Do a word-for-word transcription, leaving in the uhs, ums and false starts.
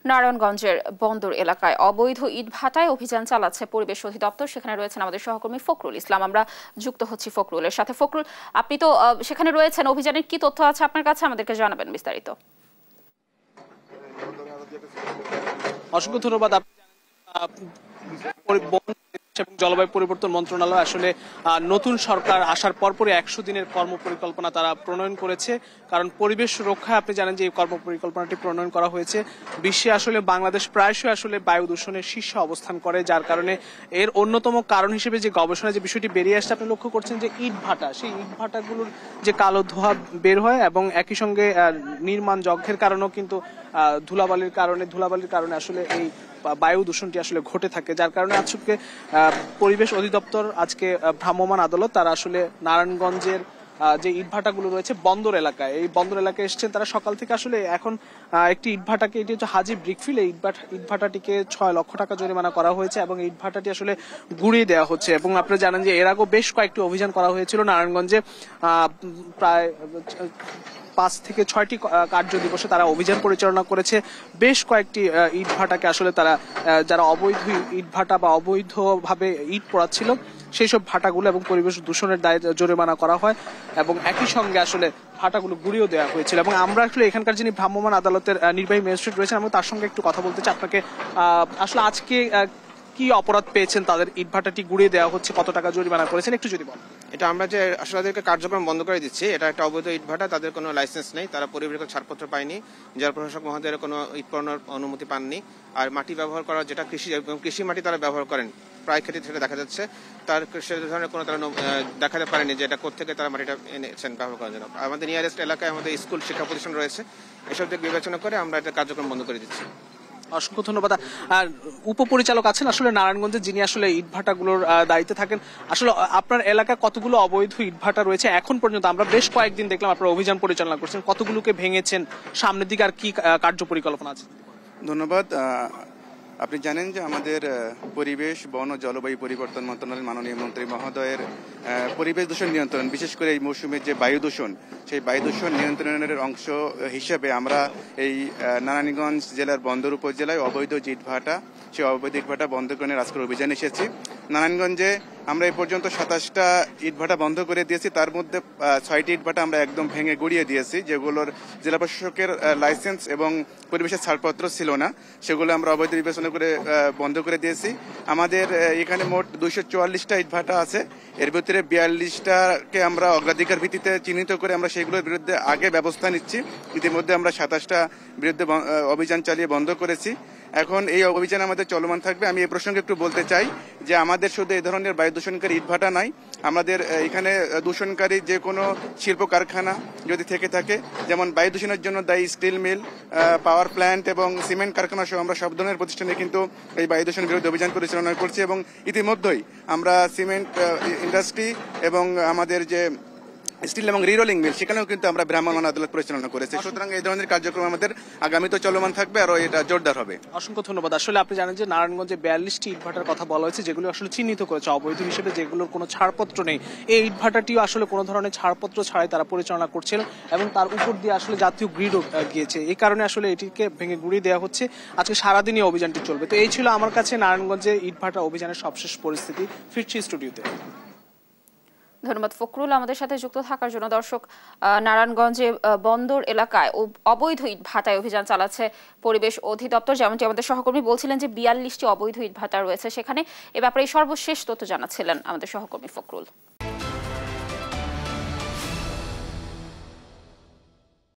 নারায়ণগঞ্জের বন্দর এলাকায় অবৈধ ইটভাটায় অভিযান চালাচ্ছে পরিবেশ অধিদপ্তর। সেখানে রয়েছেন আমাদের সহকর্মী ফখরুল ইসলাম। আমরা যুক্ত হচ্ছি ফখরুলের সাথে। ফখরুল, আপনি তো সেখানে রয়েছেন, অভিযানের কি তথ্য আছে আপনার কাছে, আমাদেরকে জানাবেন বিস্তারিত। অসংখ্য ধন্যবাদ। এবং জলবায়ু পরিবর্তন মন্ত্রণালয় আসলে নতুন সরকার আসার পরপরই একশো দিনের কর্মপরিকল্পনা তারা প্রণয়ন করেছে। কারণ পরিবেশ রক্ষায় আপনি জানেন যে এই কর্মপরিকল্পনাটি প্রণয়ন করা হয়েছে। বিশ্বে আসলে বাংলাদেশ প্রায়শই আসলে বায়ু দূষণের শীর্ষে অবস্থান করে, যার কারণে এর অন্যতম কারণ হিসেবে যে গবেষণায় যে বিষয়টি বেরিয়ে আসছে, আপনি লক্ষ্য করছেন যে ইট ভাটা, সেই ইট ভাটাগুলোর যে কালো ধোঁয়া বের হয় এবং একই সঙ্গে নির্মাণ যজ্ঞের কারণেও কিন্তু ধুলাবালির কারণে ধুলাবালির কারণে আসলে এই বায়ু দূষণটি আসলে ঘটে থাকে। যার কারণে আজকে পরিবেশ অধিদপ্তর আজকে ভ্রাম্যমাণ আদালত তারা আসলে নারায়ণগঞ্জের যে ইটভাটাগুলো রয়েছে বন্দর এলাকায়, এই বন্দর এলাকায় এসেছেন তারা সকাল থেকে। আসলে এখন একটি ইটভাটাকে, এটি হচ্ছে হাজি ব্রিকফিল, এই ইটভাটাটিকে ছয় লক্ষ টাকা জরিমানা করা হয়েছে এবং এই ইটভাটাটি আসলে গুড়িয়ে দেওয়া হচ্ছে। এবং আপনারা জানেন যে এর আগেও বেশ কয়েকটি অভিযান করা হয়েছিল নারায়ণগঞ্জে। প্রায় পাঁচ থেকে ছয়টি কার্য দিবসে তারা অভিযান পরিচালনা করেছে। বেশ কয়েকটি ইট ভাটাকে আসলে তারা, যারা অবৈধ ইট ভাটা বা অবৈধভাবে ইট পোড়াচ্ছিল সেই সব ভাটাগুলো এবং পরিবেশ দূষণের দায়ে জরিমানা করা হয় এবং একই সঙ্গে আসলে ভাটাগুলো গুড়িয়েও দেওয়া হয়েছিল। এবং আমরা আসলে এখানকার যিনি ভ্রাম্যমাণ আদালতের নির্বাহী ম্যাজিস্ট্রেট রয়েছেন, আমি তার সঙ্গে একটু কথা বলতে চাই। আপনাকে আসলে আজকে কি অপরাধ পেয়েছেন, তাদের ইট ভাটাটি গুড়িয়ে দেওয়া হচ্ছে, কত টাকা জরিমানা করেছেন একটু যদি বলেন। এটা আমরা যে আসলে তাদেরকে কার্যক্রম বন্ধ করে দিচ্ছি, এটা একটা অবৈধ ইট ভাটা, তাদের কোনো লাইসেন্স নেই, তারা পরিবেশ ছাড়পত্র পায়নি, জেলা প্রশাসক মহোদয়ের কোনো ইট পোড়ানোর অনুমতি পাননি। আর মাটি ব্যবহার করা যেটা কৃষি এবং কৃষি মাটি তারা ব্যবহার করেন, প্রায় ক্ষেত্রে সেটা দেখা যাচ্ছে, তার সে ধরনের কোনো তারা দেখাতে পারেনি যে এটা কোথেকে তারা মাটিটা এনেছেন ব্যবহার করার জন্য। আমাদের নিয়ারেস্ট এলাকায় আমাদের স্কুল শিক্ষা প্রতিষ্ঠান রয়েছে, এসব দিক বিবেচনা করে আমরা এটা কার্যক্রম বন্ধ করে দিচ্ছি। অসংখ্য ধন্যবাদ। আর উপপরিচালক আছেন আসলে নারায়ণগঞ্জে, যিনি আসলে ইটভাটাগুলোর দায়িত্বে থাকেন। আসলে আপনার এলাকায় কতগুলো অবৈধ ইটভাটা রয়েছে এখন পর্যন্ত? আমরা বেশ কয়েকদিন দেখলাম আপনারা অভিযান পরিচালনা করছেন, কতগুলোকে ভেঙেছেন, সামনের দিকে আর কি কার্য পরিকল্পনা আছে? ধন্যবাদ। আপনি জানেন যে আমাদের পরিবেশ, বন ও জলবায়ু পরিবর্তন মন্ত্রণালয়ের মাননীয় মন্ত্রী মহোদয়ের পরিবেশ দূষণ নিয়ন্ত্রণ, বিশেষ করে এই মৌসুমের যে বায়ু দূষণ, সেই বায়ু দূষণ নিয়ন্ত্রণের অংশ হিসেবে আমরা এই নারায়ণগঞ্জ জেলার বন্দর উপজেলায় অবৈধ ইটভাটা, সেই অবৈধ ইটভাটা বন্ধকরণের আজকের অভিযানে এসেছি। নারায়ণগঞ্জে আমরা এই পর্যন্ত সাতাশটা ইটভাটা বন্ধ করে দিয়েছি, তার মধ্যে ছয়টি ইটভাটা আমরা একদম ভেঙে গুড়িয়ে দিয়েছি, যেগুলোর জেলা প্রশাসকের লাইসেন্স এবং পরিবেশের ছাড়পত্র ছিল না, সেগুলো আমরা অবৈধ বিবেচনা করে বন্ধ করে দিয়েছি। আমাদের এখানে মোট দুইশো চুয়াল্লিশটা ইটভাটা আছে, এর ভিতরে বিয়াল্লিশটাকে আমরা অগ্রাধিকার ভিত্তিতে চিহ্নিত করে আমরা সেগুলোর বিরুদ্ধে আগে ব্যবস্থা নিচ্ছি। ইতিমধ্যে আমরা সাতাশটা বিরুদ্ধে অভিযান চালিয়ে বন্ধ করেছি। এখন এই অভিযান আমাদের চলমান থাকবে। আমি এই প্রসঙ্গে একটু বলতে চাই যে আমাদের শুধু এই ধরনের বায়ু দূষণকারী ইটভাটা নাই, আমাদের এখানে দূষণকারী যে কোনো শিল্প কারখানা যদি থেকে থাকে, যেমন বায়ু দূষণের জন্য দায়ী স্টিল মিল, পাওয়ার প্ল্যান্ট এবং সিমেন্ট কারখানা সহ আমরা সব ধরনের প্রতিষ্ঠানে কিন্তু এই বায়ু দূষণ বিরুদ্ধে অভিযান পরিচালনা করছি। এবং ইতিমধ্যেই আমরা সিমেন্ট ইন্ডাস্ট্রি এবং আমাদের যে স্টিল এবং রিরোলিং মিল, সেখানেও কিন্তু আমরা ভ্রাম্যমাণ আদালত পরিচালনা করেছি। সুতরাং এই ধরনের কার্যক্রম আমাদের আগামীতে চলমান থাকবে, আর এটা জোরদার হবে। অসংখ্য ধন্যবাদ। আসলে আপনি জানেন যে নারায়ণগঞ্জে বিয়াল্লিশটি ইটভাটার কথা বলা হয়েছে, যেগুলো আসলে চিহ্নিত করেছে অবৈধ হিসেবে, যেগুলোর কোনো ছাড়পত্র নেই। এই ইটভাটাটিও আসলে কোনো ধরনের ছাড়পত্র ছাড়াই তারা পরিচালনা করছিল এবং তার উপর দিয়ে আসলে জাতীয় গ্রিডও গিয়েছে। এই কারণে আসলে এটিকে ভেঙে গুড়িয়ে দেওয়া হচ্ছে। আজকে সারাদিনই অভিযানটি চলবে। তো এই ছিল আমার কাছে নারায়ণগঞ্জে ইটভাটা অভিযানের সবশেষ পরিস্থিতি। ফিরছি স্টুডিওতে। ধন্যবাদ ফখরুল আমাদের সাথে যুক্ত থাকার জন্য। দর্শক, নারায়ণগঞ্জে বন্দর এলাকায় অবৈধ ইট ভাটায় অভিযান চালাচ্ছে পরিবেশ অধিদপ্তর। যেমনটি আমাদের সহকর্মী বলছিলেন যে বিয়াল্লিশটি অবৈধ ইট ভাটা রয়েছে সেখানে। এ ব্যাপারে সর্বশেষ তথ্য জানাচ্ছিলেন আমাদের সহকর্মী ফখরুল।